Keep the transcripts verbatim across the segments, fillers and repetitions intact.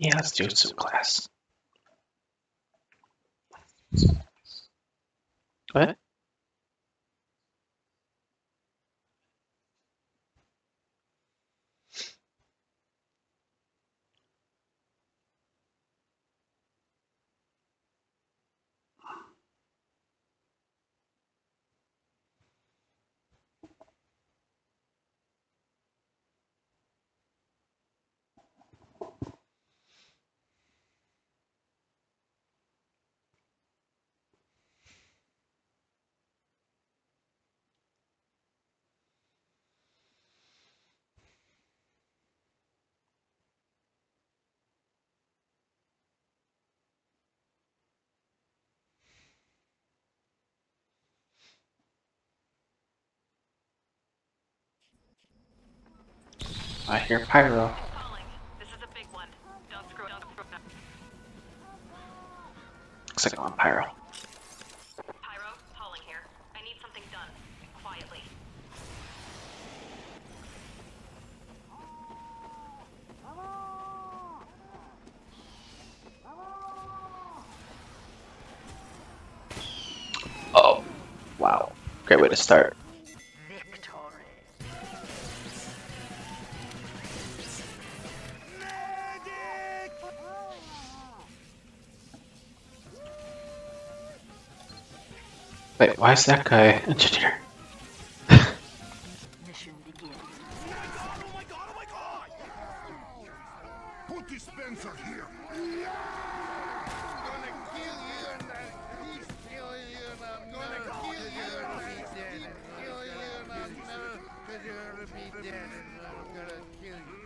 Yeah, let's do some class. What? I hear pyro. This is a big one. Don't screw don't screw up. Looks like I'm on pyro. Pyro, Pauling here. I need something done. Quietly. Oh, wow. Great way to start. Victory. Wait, why is that guy engineer? Mission begins. Oh my god, oh my god! Put dispenser here! Gonna kill you and then he's kill you and I'm gonna kill you and then he's kill you and I'm never cause you're gonna be dead and I'm gonna kill you.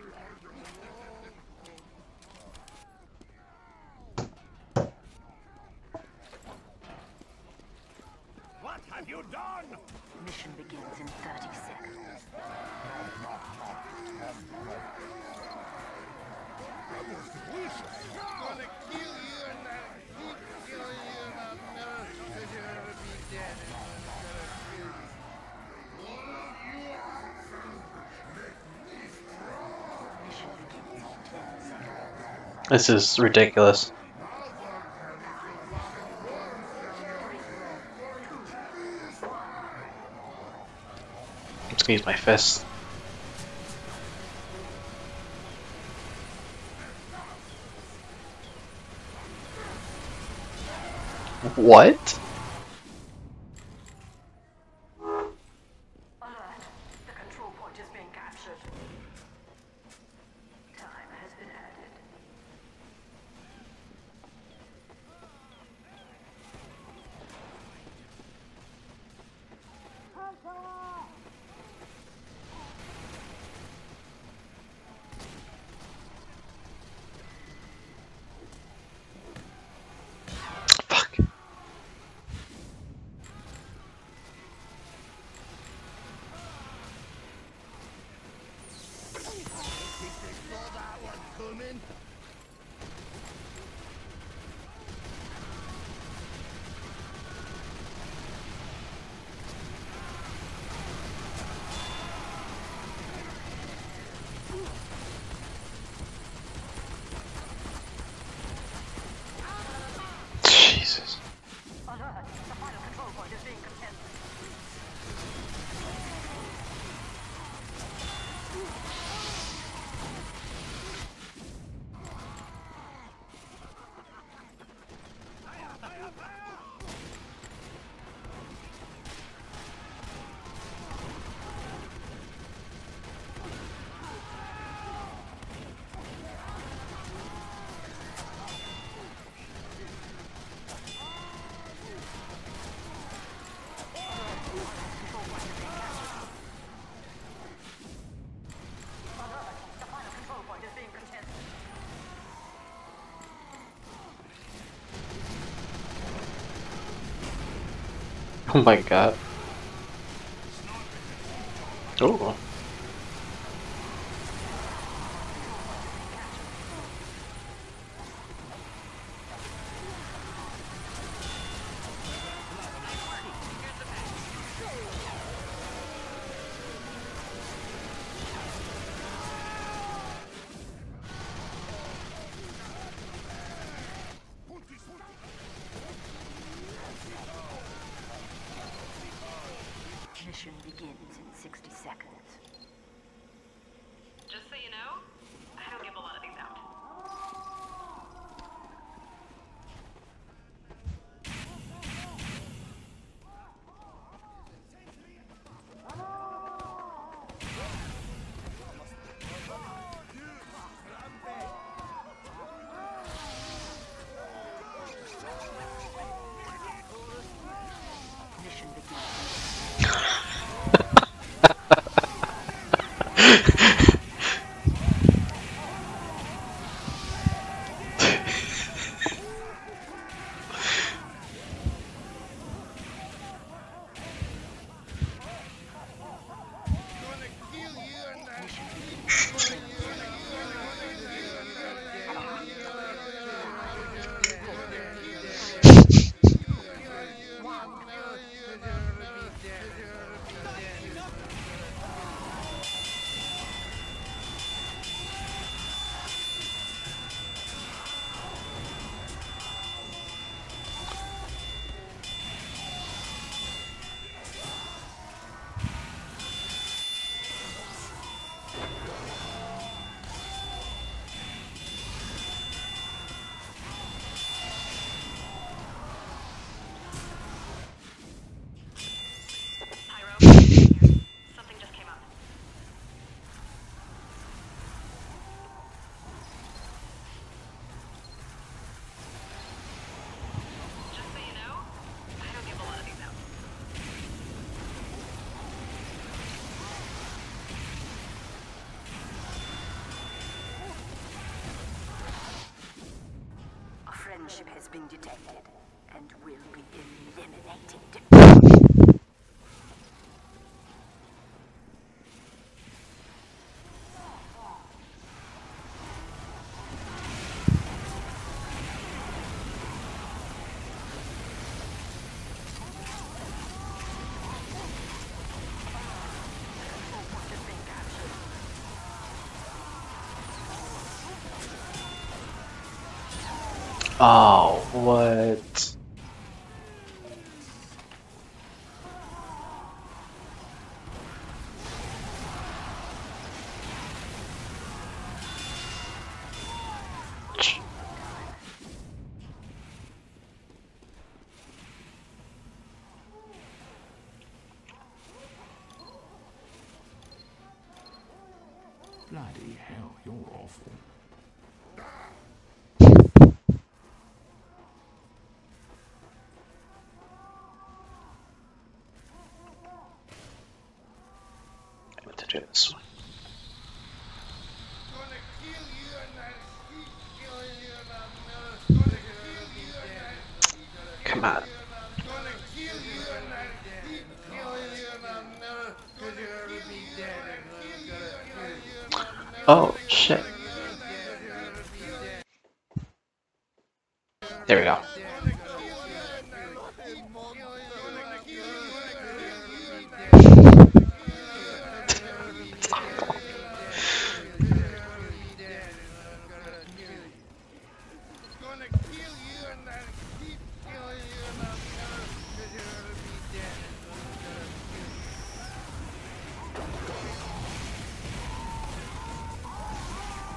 What have you done? Mission begins in thirty seconds. Gonna kill you and then he's kill you and I'm never cause you're gonna be dead and I'm gonna kill you. Mission begins in ten seconds. This is ridiculous. I'm just gonna use my fist. What? Alert. The control point is being captured. Time has been added. Fuck. Saw that one coming. Jesus. Alert. The final control point is being contested. The final control point is being contested. Oh my god. Oh. Mission begins in sixty seconds. Just so you know, I don't give a lot of these out. Mission begins. Gonna kill you and then kill Pyro, something just came up. Just so you know, I don't give a lot of these out. A friendship has been detected and will be eliminated. Oh, what? Bloody hell, you're awful. I'm going to do this one. Gonna kill you and then keep killing you and I'm gonna kill you and then Come on. gonna kill you and then keep killing you and I'm never cause you're gonna be dead and I'm gonna kill you and I'm never Oh, shit. There we go. gonna kill you and then keep killing you and kill you and kill you and gonna kill you and then keep killing you and I'm never cause you're gonna be dead and I'm gonna kill you.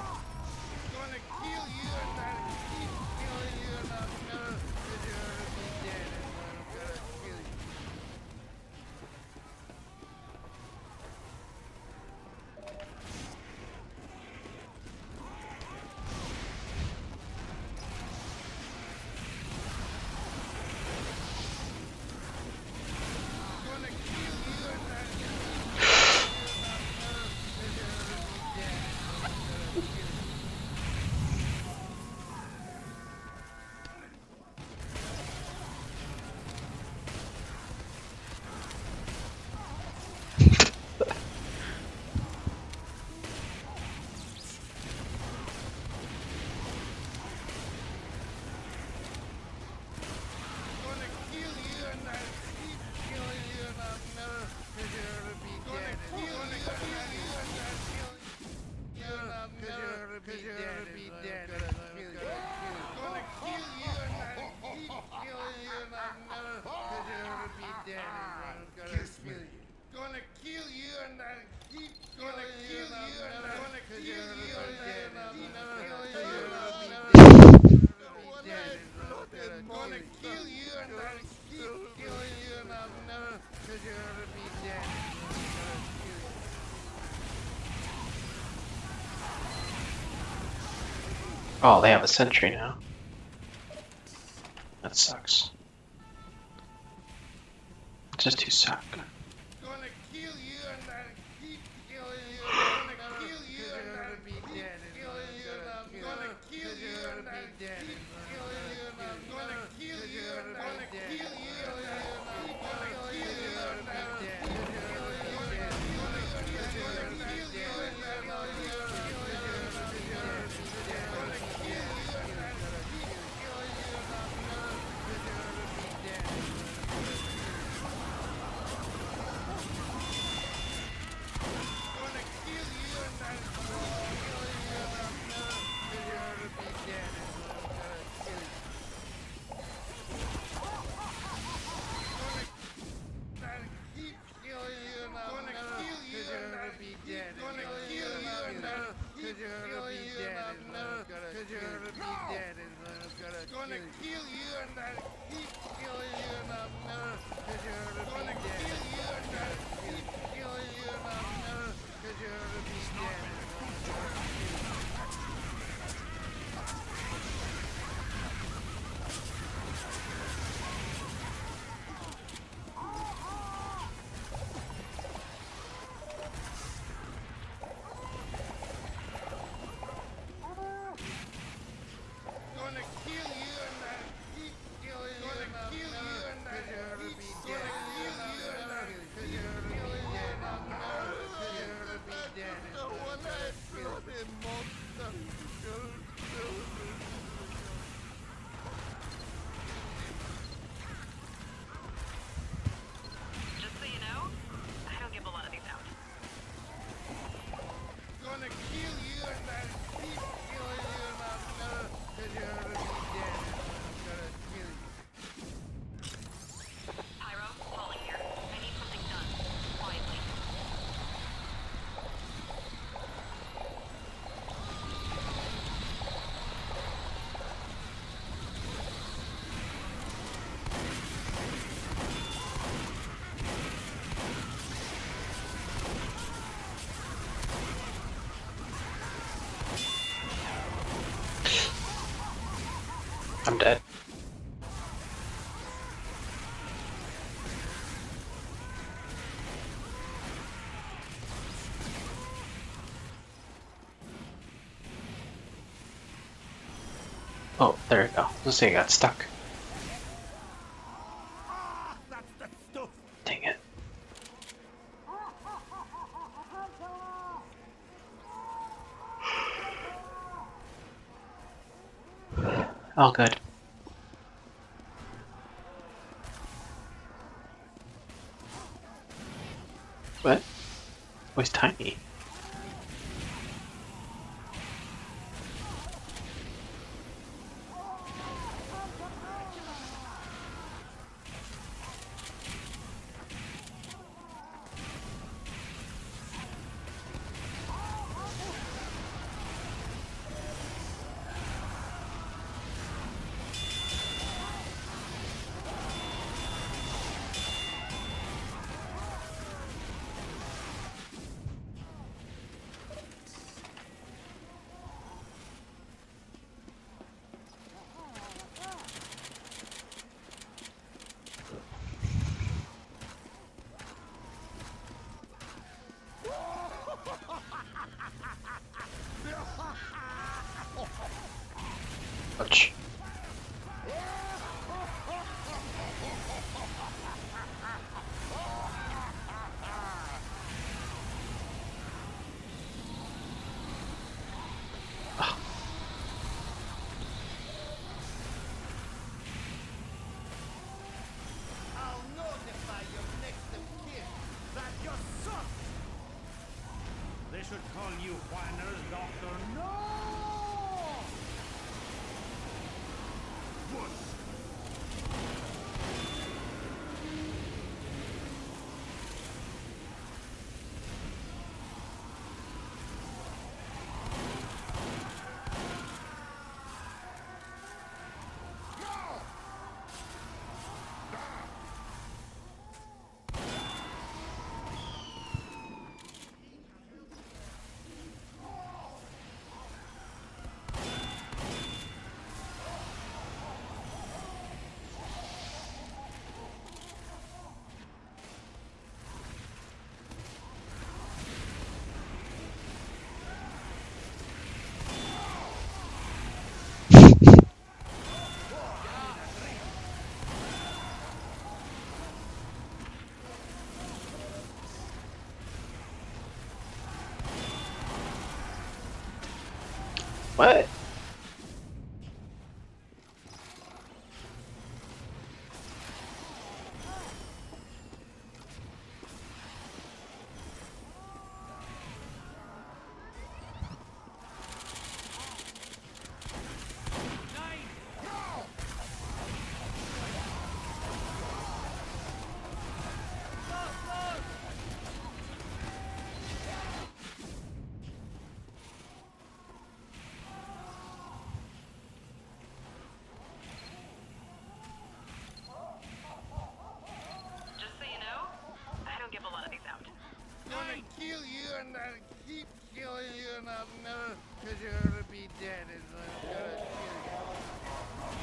kill you and I'll keep killing you and I'll never, cause you're gonna be dead. Oh, they have a sentry now. That sucks. Just too suck. Gonna kill you and I'll keep killing you. Gonna kill you and I'll be dead. Killing you and I'm gonna kill you and I'll be dead. Killing you and I'm gonna kill you and I'll kill you and I'm gonna kill you and I'll be dead. Gonna kill you and I'll keep killing you and I'm never, cause you're gonna kill you and I'll keep killing you and I'm never, cause you're gonna be dead. Gonna kill you and I'll keep killing you and I'm never, cause you're gonna be dead. Cause you're gonna be dead. I'm never, cause you're gonna be dead. No one has bloody monster. Just so you know, I don't give a lot of these out. Gonna kill you and I'll keep killing you and I'm never, cause you're gonna be dead. I'm gonna kill you. Pyro, calling here. I need something done. Quietly. I'm dead. Oh, there we go. Let's say I got stuck. Dang it. All good. What? Oh, he's tiny. Ouch. I'll notify your next of kin that you suck. They should call you whiners, Doctor. No! What? Just so you know, I don't give a lot of these out. Gonna kill you and I'll keep killing you and I'll never, cause you're gonna be dead and I'm gonna kill you.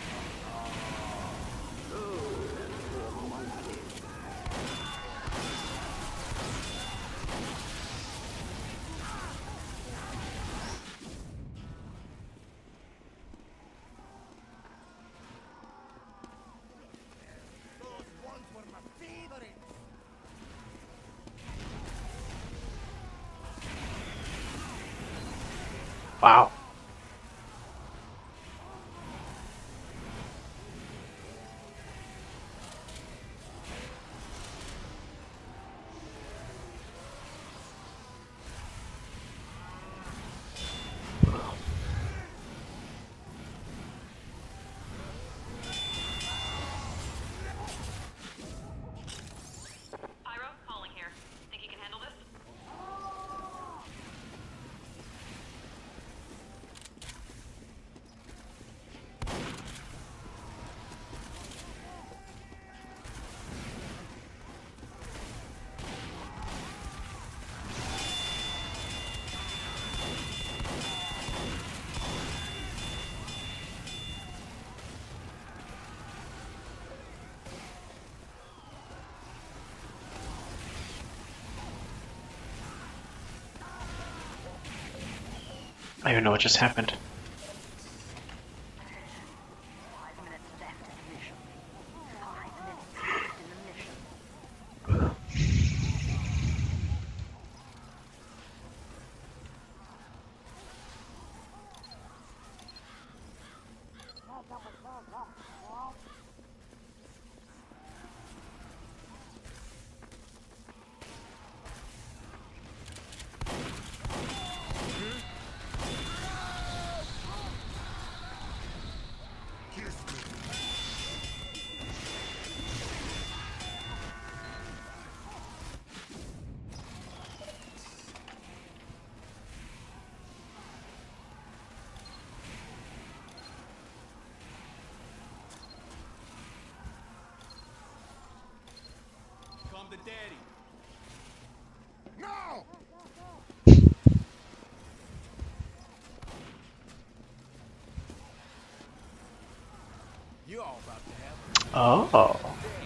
Those ones were my favorites. Wow. Pyro, calling here. Think you can handle this? I don't even know what just happened. Five minutes left in the mission. Five minutes left in the mission. Come to daddy. No! You all about to have Oh.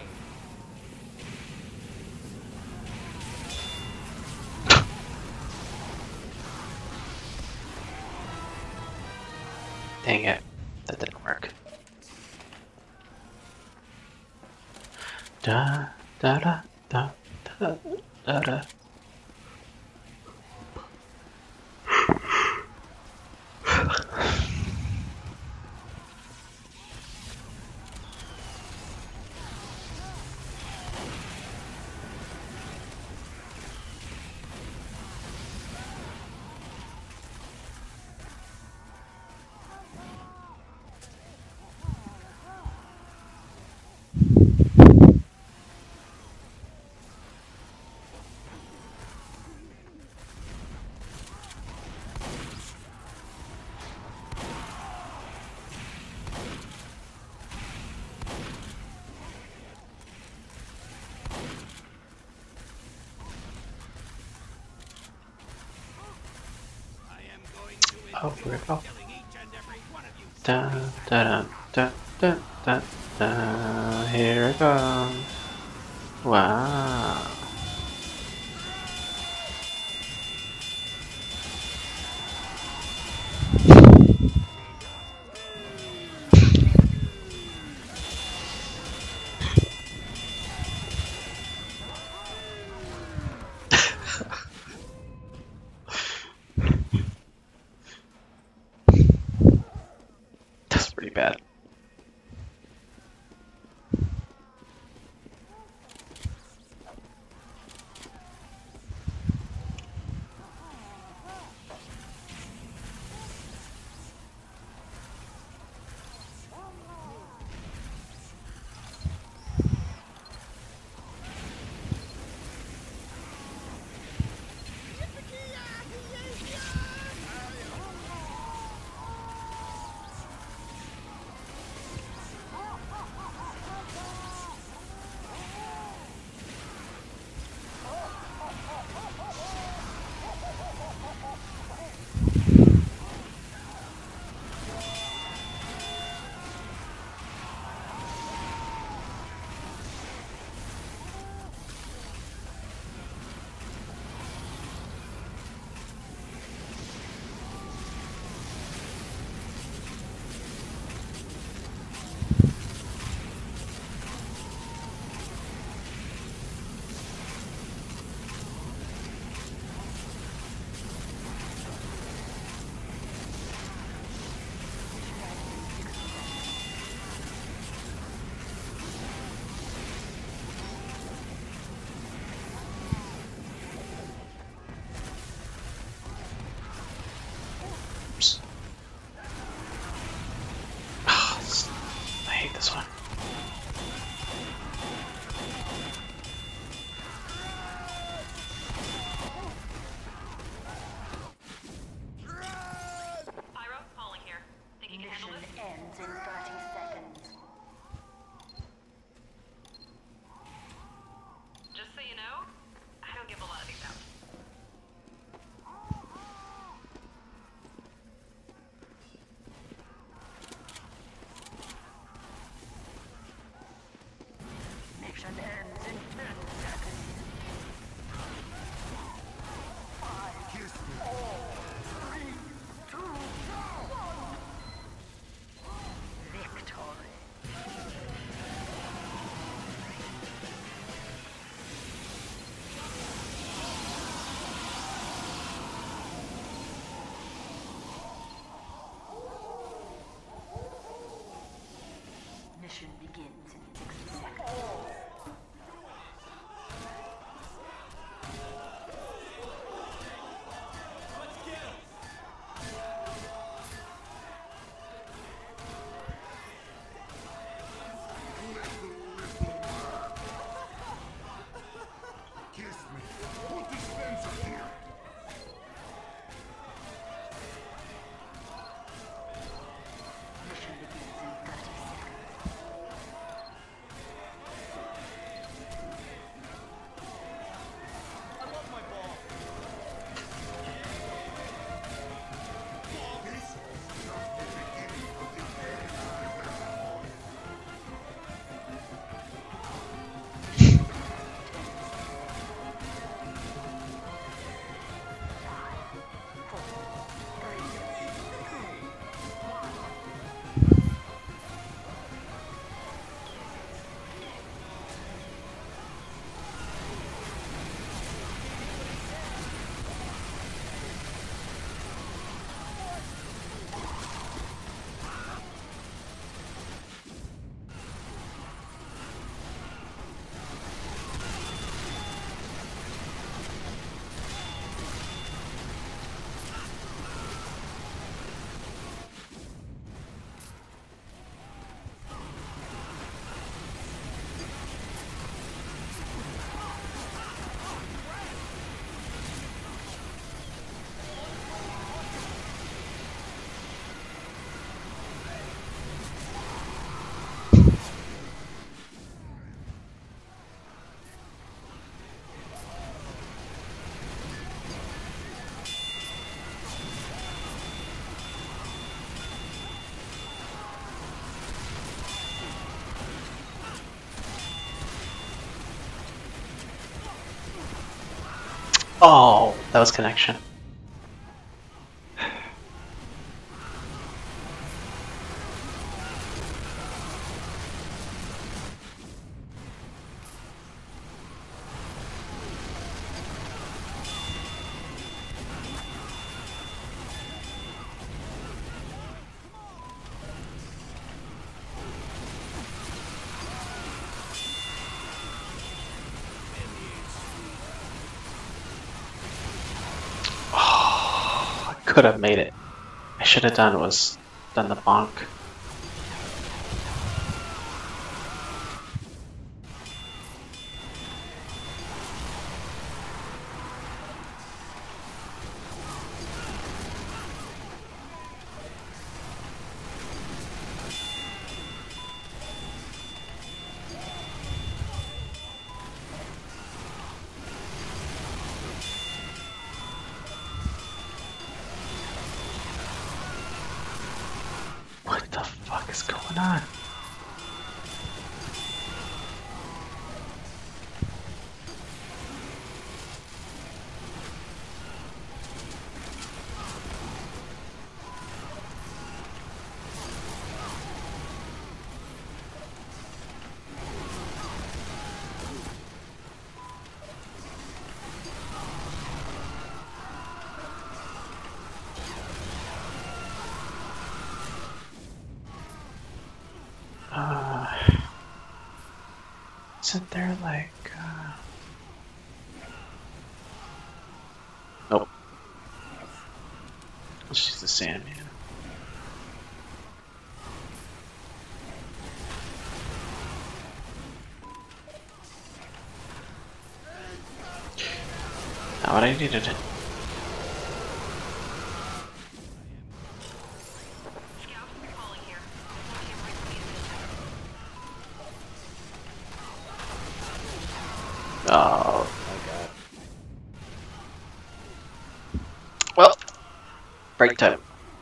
Dang it. That didn't work. Da da da da da da da. I am going to Oh, where'd it go? killing each and every one of you. Da da da da da da. Here it goes. Wow. bad. I hate this one. Pyro, calling here. Think you can handle Mission this? ends in thirty seconds. Just so you know, I don't give a lot of these out. Mission ends in ten seconds. Five, four, three, two, one. Victory. Mission begins in sixty seconds. Kiss me. Put the Spencer here. Mission begins in thirty seconds. Oh, that was connection. could have made it. I should have done was done the bonk. What the fuck is going on? Uh, isn't there like, uh... Nope. She's the Sandman. Not what I needed. Scout, calling here. Oh my god. Well, break time.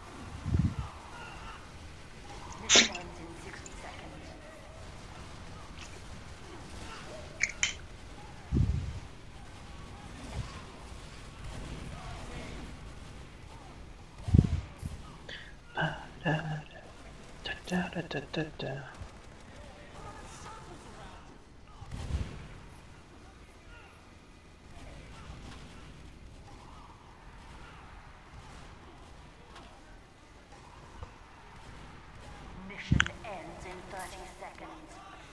Mission ends in sixty seconds. Da, da, da, da, da, da. Mission ends in thirty seconds.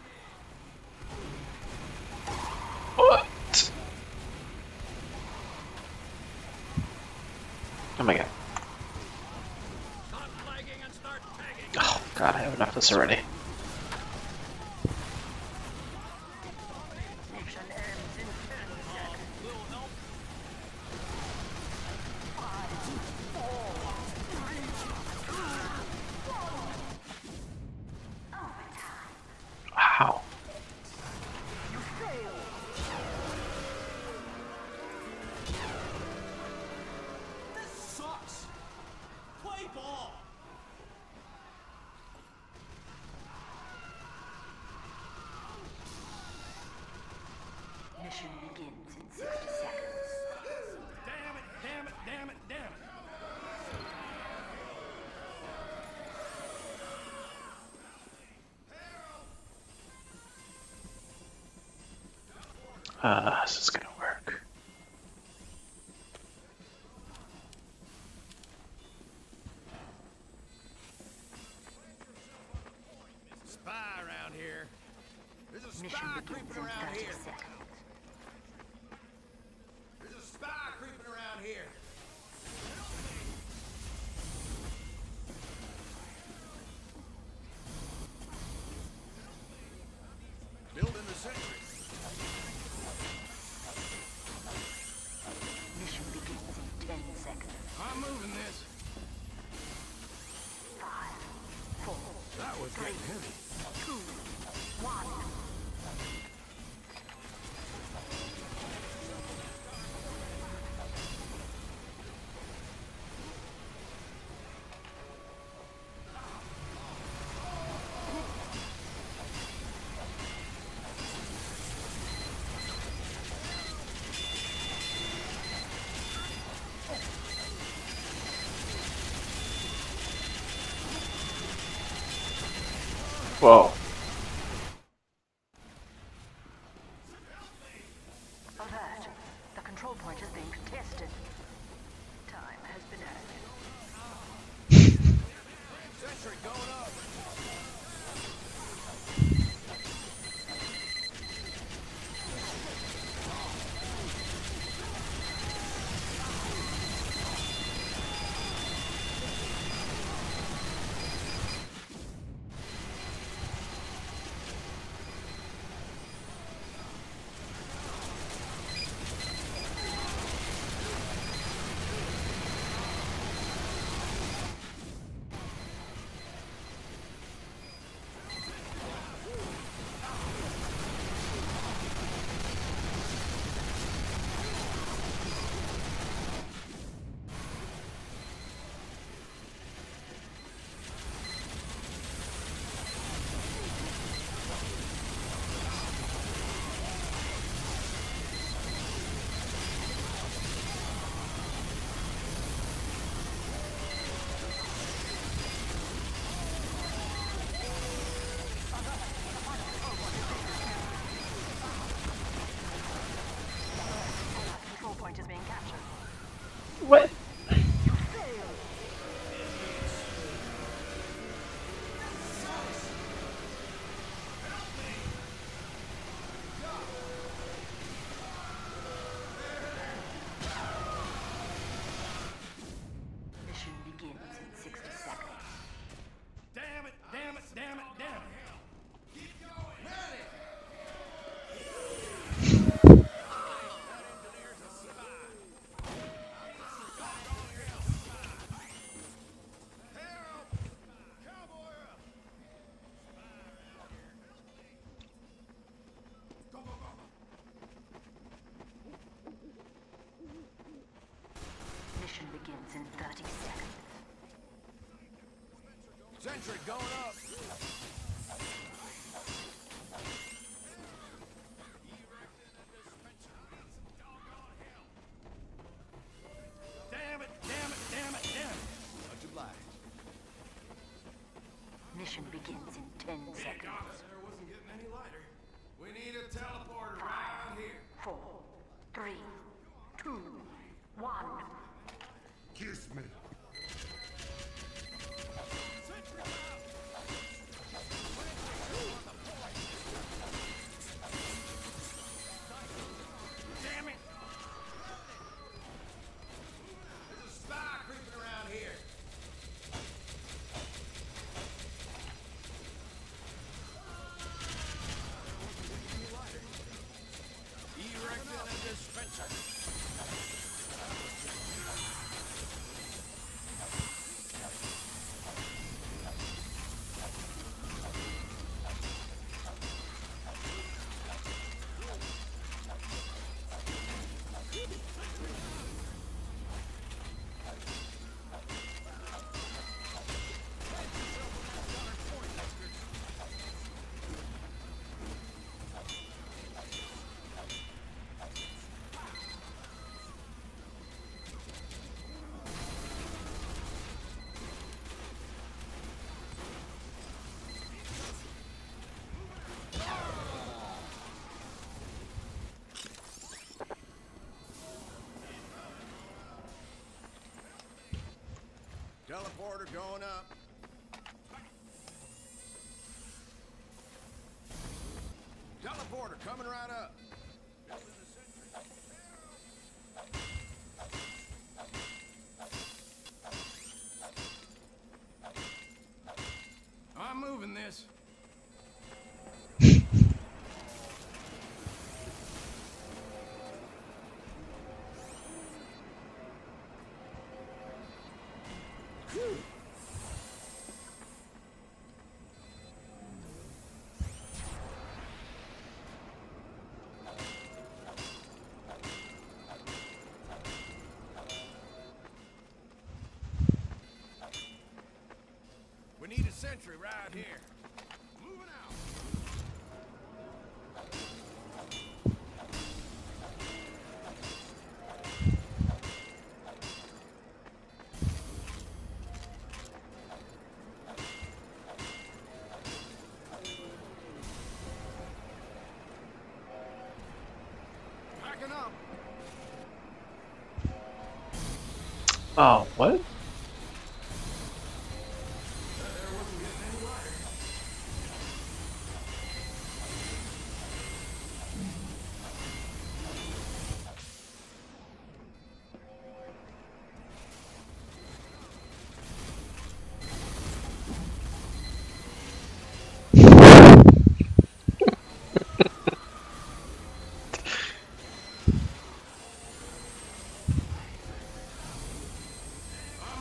What? Oh my god. Oh god, I have enough of this already. Mission ends in ten seconds. Five, four, three, two, one. Overtime. Wow. You failed. This sucks. Play ball. Mission begins in sixty seconds. Damn it, damn it, damn it, damn it. Uh, this is gonna work. Spy around here. There's a Mission spy begins creeping in around thirty here. seconds. There's a spy creeping around here. Building the sentry. Mission begins in ten seconds. I'm moving this. Five, four, That was getting heavy. two, one. Whoa. Alert. The control point is being contested. Time has been added. Sentry going up. What? Mission begins in sixty seconds. Damn it, damn it, damn it, damn it. Mission begins in thirty seconds. Sentry going up. Damn it, damn it, damn it, damn it. Much obliged. Mission begins in ten seconds. There wasn't getting any lighter. We need a teleporter right here. Four, three, two, one. Kiss me. Damn it. There's a spy creeping around here. Erecting a dispenser. Teleporter going up. Teleporter coming right up. I'm moving this. We need a sentry right here. Moving out. Backing up. Oh, what? I'm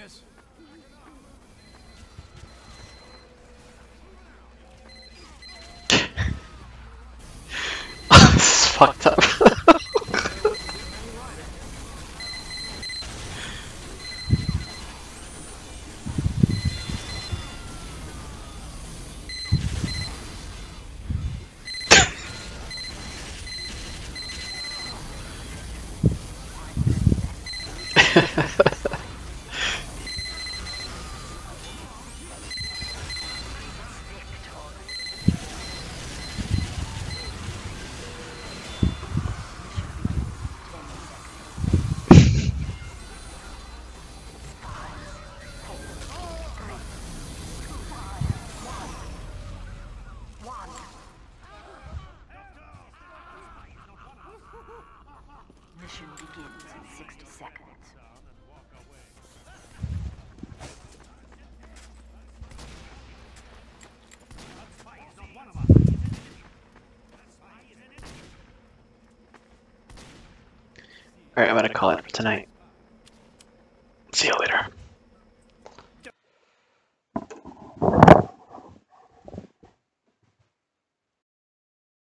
this. This is fucked up. Mission begins in sixty seconds. Alright, I'm gonna call it for tonight. See you later.